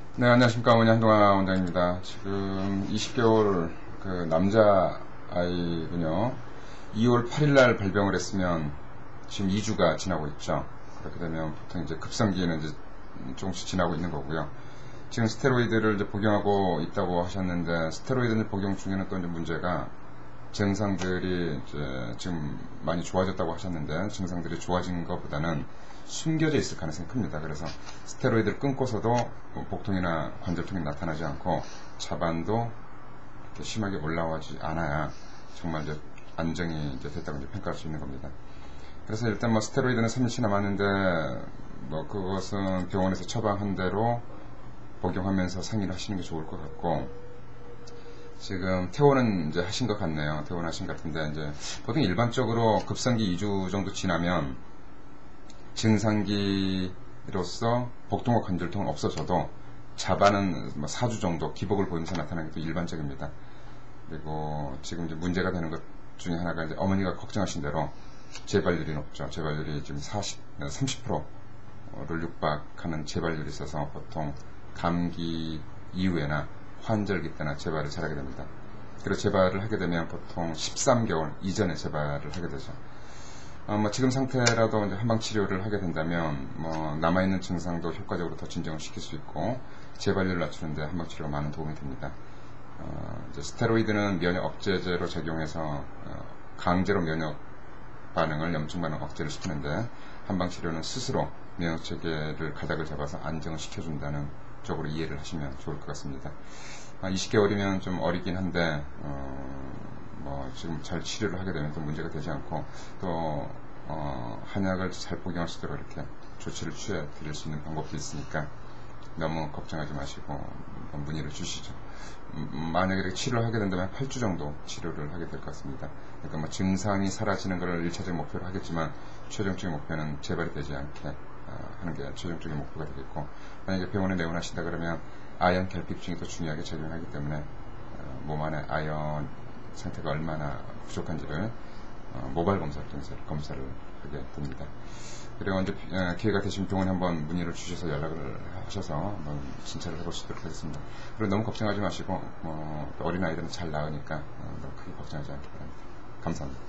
네, 안녕하십니까. 원희 한동아 원장입니다. 지금 20개월 그 남자 아이군요. 2월 8일날 발병을 했으면 지금 2주가 지나고 있죠. 그렇게 되면 보통 이제 급성기에는 이제 조금씩 지나고 있는 거고요. 지금 스테로이드를 이제 복용하고 있다고 하셨는데, 스테로이드 복용 중에는 또 이제 문제가 증상들이 이제 지금 많이 좋아졌다고 하셨는데, 증상들이 좋아진 것보다는 숨겨져 있을 가능성이 큽니다. 그래서 스테로이드를 끊고서도 복통이나 관절통이 나타나지 않고 자반도 이렇게 심하게 올라오지 않아야 정말 이제 안정이 이제 됐다고 이제 평가할 수 있는 겁니다. 그래서 일단 뭐 스테로이드는 3일치 남았는데 뭐 그것은 병원에서 처방한 대로 복용하면서 상의를 하시는 게 좋을 것 같고, 지금 퇴원은 이제 하신 것 같네요. 퇴원하신 것 같은데, 이제 보통 일반적으로 급성기 2주 정도 지나면 증상기로서 복통과 관절통은 없어져도 자반은 뭐 4주 정도 기복을 보이면서 나타나는 게 또 일반적입니다. 그리고 지금 이제 문제가 되는 것 중에 하나가 이제 어머니가 걱정하신 대로 재발률이 높죠. 재발률이 지금 30%를 육박하는 재발률이 있어서 보통 감기 이후에나 환절기 때나 재발을 잘하게 됩니다. 그리고 재발을 하게 되면 보통 13개월 이전에 재발을 하게 되죠. 뭐 지금 상태라도 이제 한방 치료를 하게 된다면 뭐 남아있는 증상도 효과적으로 더 진정을 시킬 수 있고 재발률을 낮추는데 한방 치료가 많은 도움이 됩니다. 이제 스테로이드는 면역 억제제로 적용해서 강제로 면역 반응을, 염증 반응 억제를 시키는데, 한방 치료는 스스로 면역 체계를 가닥을 잡아서 안정을 시켜준다는 쪽으로 이해를 하시면 좋을 것 같습니다. 20개월이면 좀 어리긴 한데 뭐 지금 잘 치료를 하게 되면 또 문제가 되지 않고, 또 한약을 잘 복용할 수 있도록 이렇게 조치를 취해 드릴 수 있는 방법도 있으니까 너무 걱정하지 마시고 문의를 주시죠. 만약에 이렇게 치료를 하게 된다면 8주 정도 치료를 하게 될 것 같습니다. 그러니까 뭐 증상이 사라지는 것을 1차적인 목표로 하겠지만 최종적인 목표는 재발이 되지 않게 하는 게 최종적인 목표가 되겠고, 만약에 병원에 내원하신다 그러면 아연 결핍증이 더 중요하게 작용하기 때문에 몸 안에 아연 상태가 얼마나 부족한지를 모발 검사를 통해서 검사를 하게 됩니다. 그리고 이제 기회가 되시면 병원에 한번 문의를 주셔서 연락을 하셔서 한번 진찰을 해보시도록 하겠습니다. 그리고 너무 걱정하지 마시고 어린아이들은 잘 나으니까 너무 크게 걱정하지 않기 바랍니다. 감사합니다.